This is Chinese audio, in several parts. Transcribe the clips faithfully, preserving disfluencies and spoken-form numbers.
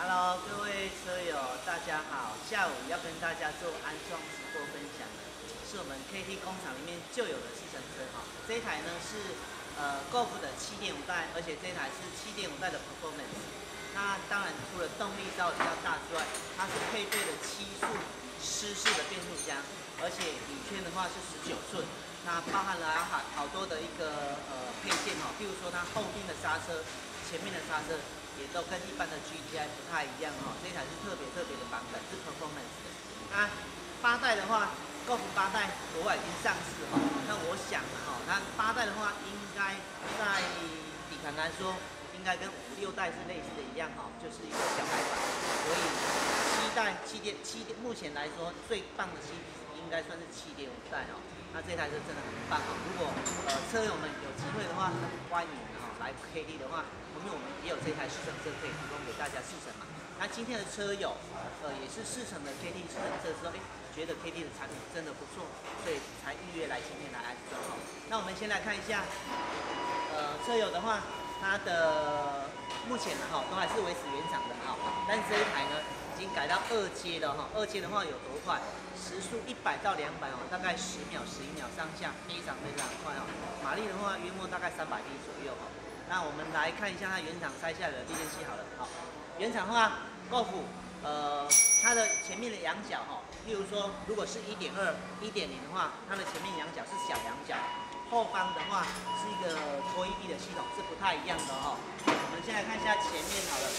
Hello，各位车友，大家好。下午要跟大家做安装直播分享的，是我们 K T 工厂里面就有的试乘车哈。这一台呢是呃 Golf 的七点五代，而且这一台是七点五代的 Performance。那当然除了动力稍微比较大之外，它是配备了七速湿式的变速箱，而且铝圈的话是十九寸。那包含了好好多的一个呃配件哈，譬如说它后边的刹车、前面的刹车。也都跟一般的 G T I 不太一样哈，这一台是特别特别的版本，是 Performance 的。那八代的话，Golf 八代国外已经上市哈，那我想哈，那八代的话应该在底盘来说，应该跟五六代是类似的一样哈，就是一个小改版。所以七代七点七目前来说最棒的 C P 应该算是七点五代哦。那这台车真的很棒哈，如果呃车友们有机会的话，很欢迎哈来 K T 的话。因为我们也有这台试乘车可以提供给大家试乘嘛。那今天的车友，呃，也是试乘的 K T 试乘车之后，哎，觉得 K T 的产品真的不错，所以才预约来今天来安装哈。那我们先来看一下，呃，车友的话，它的目前哈都还是维持原厂的哈，但是这一台呢已经改到二阶了哈。二阶的话有多快？时速一百到两百哦，大概十秒、十一秒上下，非常非常快哦。马力的话约莫大概三百匹左右哈。那我们来看一下它原厂拆下来的避震器好了，好，原厂的话 ，Golf， 呃，它的前面的仰角哈，例如说，如果是一点二、一点零的话，它的前面仰角是小仰角，后方的话是一个拖 E B 的系统，是不太一样的哈。我们先来看一下前面好了，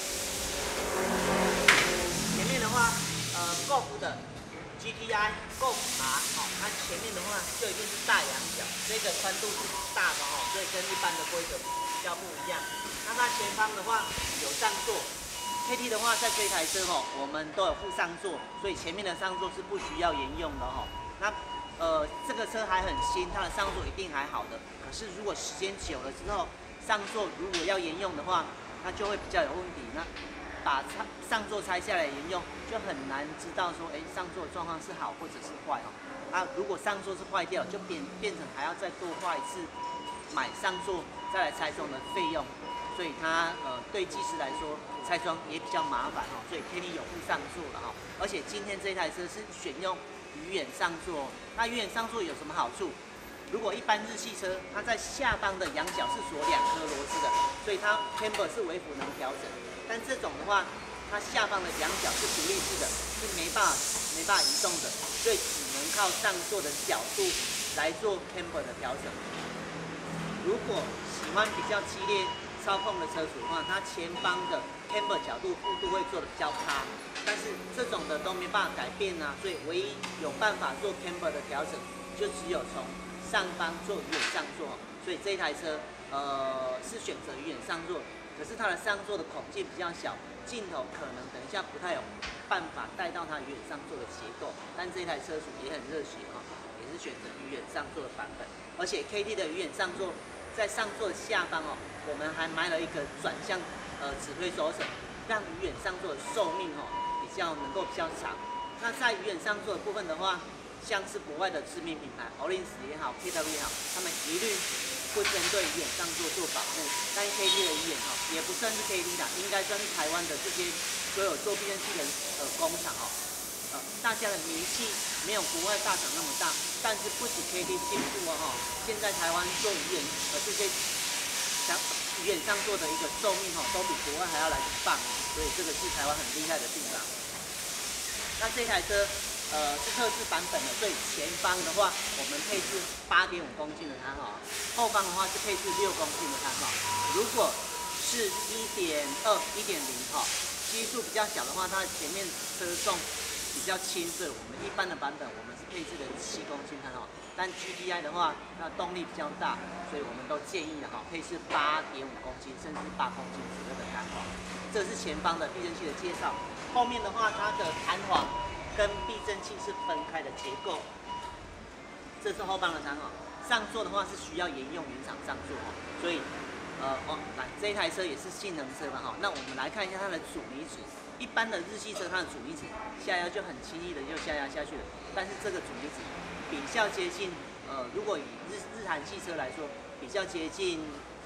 前面的话，呃 ，Golf 的 G T I、Golf R， 好，它前面的话就一定是大仰角，这个宽度是大的哈，所以跟一般的规格比较不一样。那它前方的话有上座 ，K T 的话在这台车哈，我们都有附上座，所以前面的上座是不需要沿用的哈。那呃这个车还很新，它的上座一定还好的。可是如果时间久了之后，上座如果要沿用的话，那就会比较有问题。那把上座拆下来沿用，就很难知道说，哎，上座的状况是好或者是坏哦。啊，如果上座是坏掉，就变变成还要再多花一次买上座再来拆装的费用，所以它呃对技师来说拆装也比较麻烦哦。所以 K T 有附上座了哈，而且今天这台车是选用鱼眼上座，那鱼眼上座有什么好处？如果一般日系车，它在下方的仰角是锁两颗螺丝的，所以它 camber 是微幅能调整。但这种的话，它下方的仰角是独立式的，是没办法没办法移动的，所以只能靠上座的角度来做 camber 的调整。如果喜欢比较激烈操控的车主的话，它前方的 camber 角度幅度会做的比较差，但是这种的都没办法改变啊，所以唯一有办法做 camber 的调整，就只有从上方做鱼眼上座。所以这一台车呃是选择鱼眼上座。可是它的上座的孔径比较小，镜头可能等一下不太有办法带到它鱼眼上座的结构，但这一台车主也很热血哈，也是选择鱼眼上座的版本。而且 K T 的鱼眼上座在上座的下方哦，我们还埋了一个转向呃指挥手绳，让鱼眼上座的寿命哦比较能够比较长。那在鱼眼上座的部分的话，像是国外的知名品牌 Olympus 也好 ，K W 也好，他们一律会针对鱼眼上座做保护，但 K T 的鱼眼哈也不算是 K T 的，应该算是台湾的这些所有做避震器的呃工厂哈，呃大家的名气没有国外大厂那么大，但是不止 K T 进步哦哈，现在台湾做鱼眼呃这些想鱼眼上座的一个寿命哈都比国外还要来得棒，所以这个是台湾很厉害的地方。那这台车。呃，是特制版本的，所以前方的话，我们配置八点五公斤的胎哈，后方的话是配置六公斤的胎哈。如果是一点二、一点零哈，基数比较小的话，它的前面车重比较轻，所以我们一般的版本我们是配置的七公斤胎哈。但 G T I 的话，那动力比较大，所以我们都建议的哈，配置八点五公斤甚至八公斤左右的弹簧。这是前方的避震器的介绍，后面的话它的弹簧跟避震器是分开的结构，这是后方的弹簧。上座的话是需要沿用原厂上座哦，所以呃哦，来这一台车也是性能车嘛哈。那我们来看一下它的阻尼值，一般的日系车它的阻尼值下压就很轻易的就下压下去了，但是这个阻尼值比较接近呃，如果以日日韩汽车来说，比较接近呃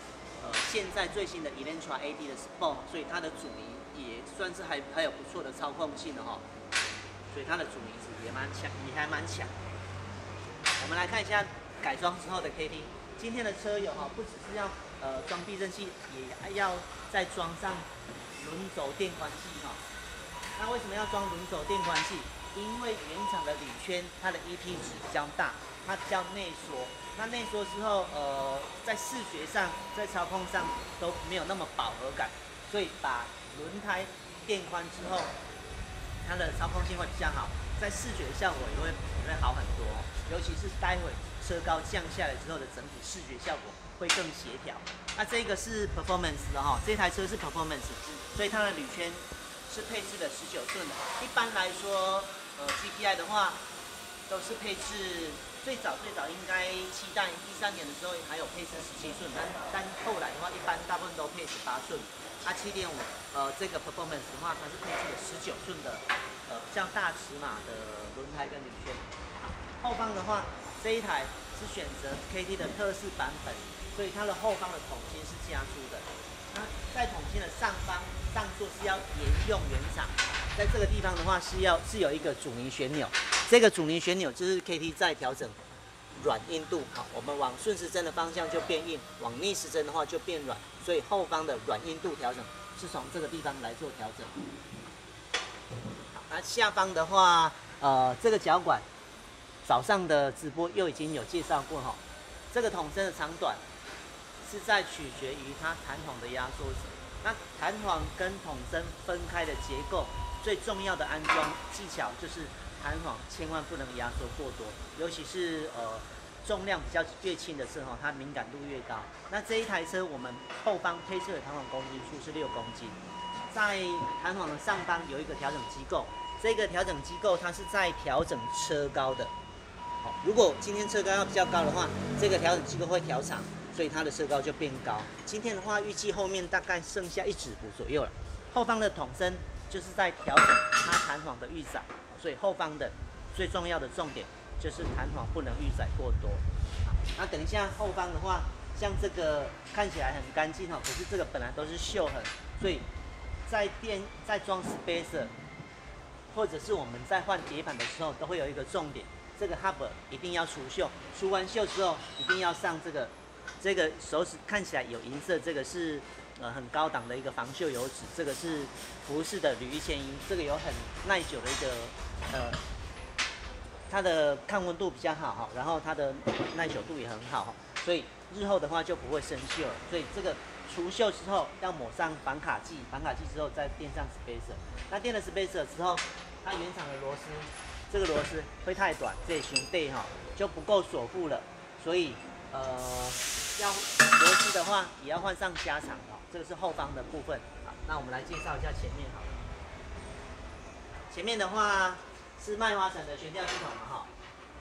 呃现在最新的 Elantra A D 的 Sport， 所以它的阻尼也算是还还有不错的操控性的哈、哦，所以它的阻尼值也蛮强，也还蛮强。我们来看一下改装之后的 K T。今天的车友哈，不只是要呃装避震器，也要再装上轮轴电宽器哈。那为什么要装轮轴电宽器？因为原厂的铝圈它的 E P 值比较大，它比较内缩。那内缩之后，呃，在视觉上、在操控上都没有那么饱和感，所以把轮胎电宽之后，它的操控性会比较好，在视觉效果也会也会好很多哦。尤其是待会车高降下来之后的整体视觉效果会更协调。那这个是 performance 的哈，这台车是 performance， 所以它的铝圈是配置的十九寸的。一般来说，呃 G T I 的话都是配置最早最早应该七代一三年的时候还有配置十七寸，但但后来的话一般大部分都配十八寸。它七点五呃这个 performance 的话，它是配置了十九寸的呃比较大尺码的轮胎跟铝圈。后方的话，这一台是选择 K T 的特仕版本，所以它的后方的筒芯是加粗的。那在筒芯的上方上座是要沿用原厂，在这个地方的话是要是有一个阻尼旋钮，这个阻尼旋钮就是 K T 在调整软硬度。好，我们往顺时针的方向就变硬，往逆时针的话就变软，所以后方的软硬度调整是从这个地方来做调整。好，那下方的话，呃，这个脚管。早上的直播又已经有介绍过哈，这个筒身的长短是在取决于它弹簧的压缩值。那弹簧跟筒身分开的结构，最重要的安装技巧就是弹簧千万不能压缩过多，尤其是呃重量比较越轻的时候，它敏感度越高。那这一台车我们后方配置的弹簧公斤数是六公斤，在弹簧的上方有一个调整机构，这个调整机构它是在调整车高的。好，如果今天车高要比较高的话，这个调整机构会调长，所以它的车高就变高。今天的话，预计后面大概剩下一指幅左右了。后方的筒身就是在调整它弹簧的预载，所以后方的最重要的重点就是弹簧不能预载过多。好，那等一下后方的话，像这个看起来很干净哈，可是这个本来都是锈痕，所以在电在装 spacer 或者是我们在换碟板的时候，都会有一个重点。这个 hub 一定要除锈，除完锈之后一定要上这个，这个手指看起来有银色，这个是呃很高档的一个防锈油脂，这个是福士的铝一千一，这个有很耐久的一个呃，它的抗温度比较好哈，然后它的耐久度也很好，所以日后的话就不会生锈了。所以这个除锈之后要抹上防卡剂，防卡剂之后再垫上 spacer， 那垫了 spacer 之后，它原厂的螺丝。这个螺丝会太短，这里兄弟哈就不够锁固了，所以呃要螺丝的话也要换上加长哦。这个是后方的部分。好，那我们来介绍一下前面好了。前面的话是麦花臣的悬吊系统嘛哈。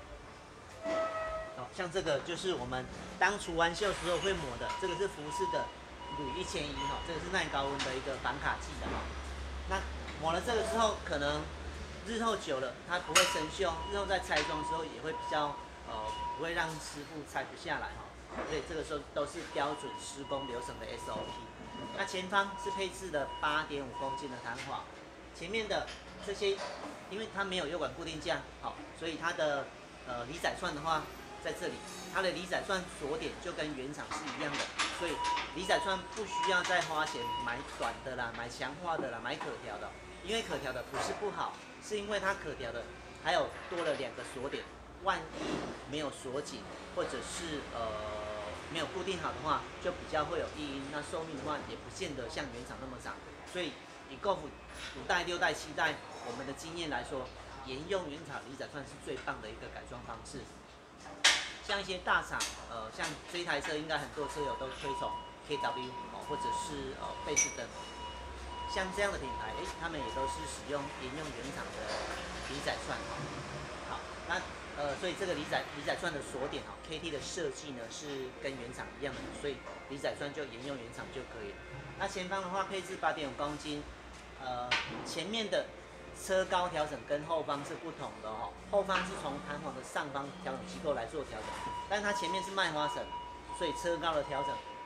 哦，像这个就是我们当除完锈时候会抹的，这个是福士的铝一千一哈，这个是耐高温的一个防卡剂的哈。那抹了这个之后，可能日后久了，它不会生锈，日后在拆装之后也会比较呃不会让师傅拆不下来哈，所以这个时候都是标准施工流程的 S O P。那前方是配置的八点五公斤的弹簧，前面的这些因为它没有油管固定架，好，所以它的呃离载串的话在这里，它的离载串锁点就跟原厂是一样的，所以离载串不需要再花钱买短的啦，买强化的啦，买可调的，因为可调的不是不好。是因为它可调的还有多了两个锁点，万一没有锁紧，或者是呃没有固定好的话，就比较会有异音。那寿命的话也不见得像原厂那么长。所以以 Golf 五代、六代、七代我们的经验来说，沿用原厂离载串是最棒的一个改装方式。像一些大厂，呃，像这一台车应该很多车友都推崇 K W 哦，或者是呃贝士登。像这样的品牌，哎，他们也都是使用沿用原厂的离载串哈。好，那呃，所以这个离载离载串的锁点哈 ，K T 的设计呢是跟原厂一样的，所以离载串就沿用原厂就可以了。那前方的话配置八点五公斤，呃，前面的车高调整跟后方是不同的哈，后方是从弹簧的上方调整机构来做调整，但它前面是麦花臣，所以车高的调整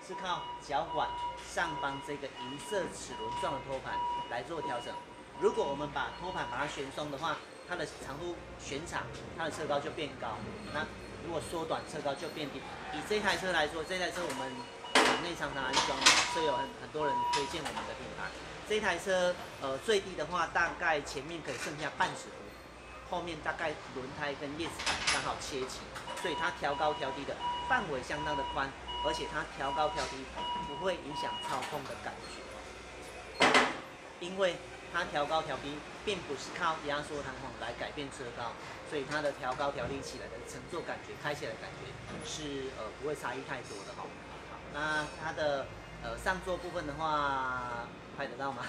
是靠脚管上方这个银色齿轮状的托盘来做调整。如果我们把托盘把它旋松的话，它的长度旋长，它的车高就变高。那如果缩短，车高就变低。以这台车来说，这台车我们场内常常安装，所以有很很多人推荐我们的品牌。这台车呃最低的话，大概前面可以剩下半尺幅，后面大概轮胎跟叶子板刚好切齐，所以它调高调低的范围相当的宽，而且它调高调低不会影响操控的感觉，因为它调高调低并不是靠压缩弹簧来改变车高，所以它的调高调低起来的乘坐感觉、开起来的感觉是呃不会差异太多的哈。好，那它的呃上座部分的话，拍得到吗？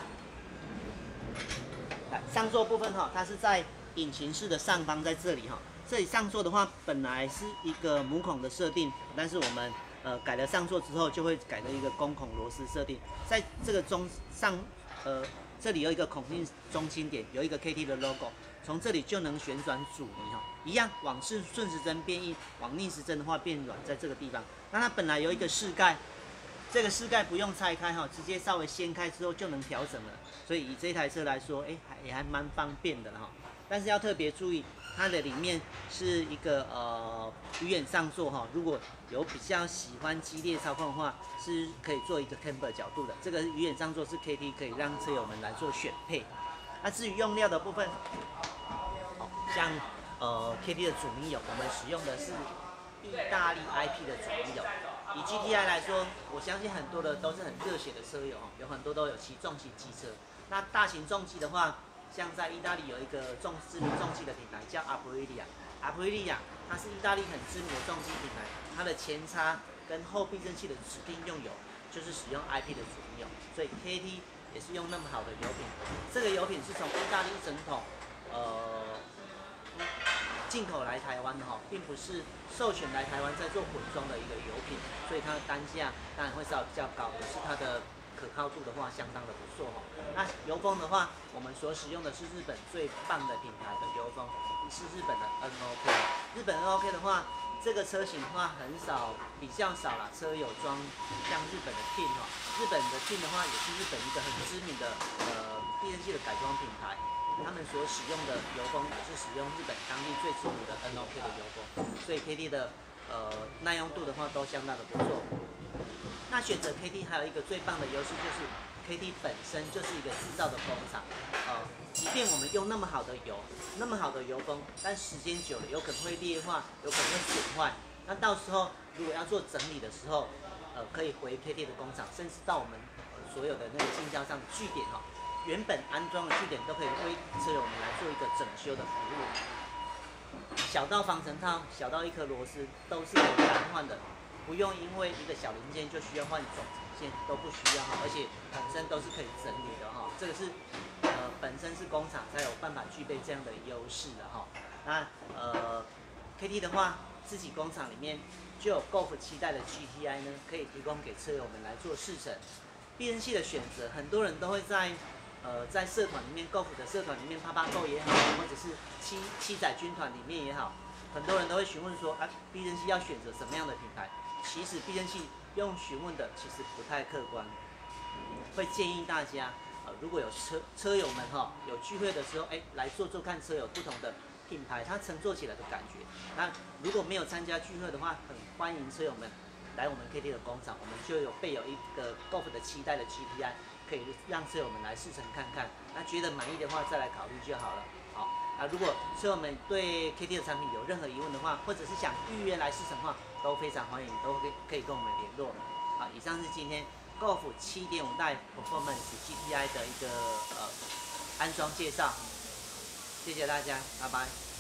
来，上座部分哈，它是在引擎室的上方，在这里哈。这里上座的话，本来是一个母孔的设定，但是我们呃改了上座之后，就会改了一个公孔螺丝设定，在这个中上呃。这里有一个孔径中心点，有一个 K T 的 logo， 从这里就能旋转阻尼哈，一样往顺顺时针变硬，往逆时针的话变软，在这个地方。那它本来有一个室盖，这个室盖不用拆开哈，直接稍微掀开之后就能调整了。所以以这台车来说，哎、欸，还也还蛮方便的哈。但是要特别注意，它的里面是一个呃鱼眼上座哈，如果有比较喜欢激烈操控的话，是可以做一个 camber 角度的。这个鱼眼上座是 K T 可以让车友们来做选配。那至于用料的部分，哦、像呃 K T 的阻尼油，我们使用的是意大利 I P 的阻尼油。以 G T I 来说，我相信很多的都是很热血的车友，有很多都有骑重机机车。那大型重机的话，像在意大利有一个重知名重机的品牌叫 Aprilia，Aprilia 它是意大利很知名的重机品牌，它的前叉跟后避震器的指定用油就是使用 I P 的阻尼油，所以 K T 也是用那么好的油品。这个油品是从意大利一整桶呃进口来台湾的哈，并不是授权来台湾在做混装的一个油品，所以它的单价当然会稍微比较高，可是它的可靠度的话相当的不错哈。那油封的话，我们所使用的是日本最棒的品牌的油封，是日本的 N O K。日本 N O K 的话，这个车型的话很少，比较少啦，车友装像日本的 King 哈，日本的 King 的话也是日本一个很知名的呃避震器的改装品牌。他们所使用的油封也是使用日本当地最知名的 N O K 的油封，所以 K T 的呃耐用度的话都相当的不错。那选择 K T 还有一个最棒的优势就是 K T 本身就是一个制造的工厂，呃，即便我们用那么好的油，那么好的油封，但时间久了有可能会劣化，有可能会损坏。那到时候如果要做整理的时候，呃，可以回 K T 的工厂，甚至到我们、呃、所有的那个经销商据点哈。原本安装的据点都可以为车友们来做一个整修的服务，小到防尘套，小到一颗螺丝，都是可以单换的，不用因为一个小零件就需要换总成线，都不需要哈，而且本身都是可以整理的哈，这个是呃本身是工厂才有办法具备这样的优势的哈。那呃 K T 的话，自己工厂里面就有 Golf 七代的 G T I 呢，可以提供给车友们来做试乘。避震器的选择，很多人都会在呃，在社团里面 ，Golf 的社团里面，啪啪购也好，或者是七七仔军团里面也好，很多人都会询问说，啊，避震器要选择什么样的品牌？其实避震器用询问的其实不太客观，会建议大家，呃，如果有车车友们哈，有聚会的时候，哎，来做做看车友不同的品牌，它乘坐起来的感觉。那如果没有参加聚会的话，很欢迎车友们来我们 K T 的工厂，我们就有备有一个 Golf 的七代的 G T I。可以让车友们来试乘看看，那觉得满意的话再来考虑就好了。好，啊，如果车友们对 K T 的产品有任何疑问的话，或者是想预约来试乘的话，都非常欢迎，都可以可以跟我们联络。好，以上是今天 Golf 七点五代 Performance G T I 的一个呃安装介绍，谢谢大家，拜拜。